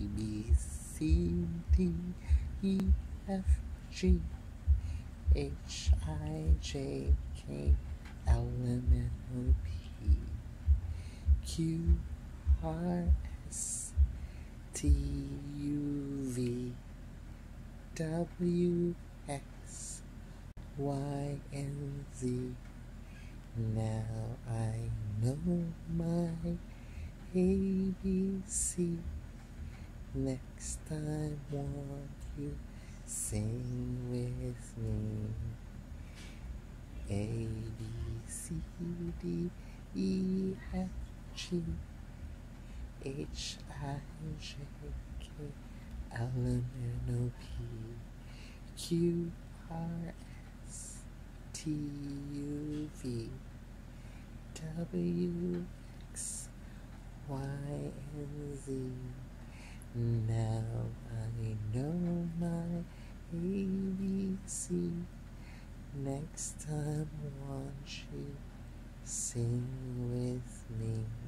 B, C, D, E, F, G, H, I, J, K, L, M, N, O, P, Q, R, S, T, U, V, W, X, Y, and Z. Now I know my ABC. Next time, won't you sing with me? A, B, C, D, E, F, G, H, I, J, K, L, M, N, O, P, Q, R, S, T, U, V, W, X, Y, and Z. Now I know my ABC. Next time, won't you sing with me?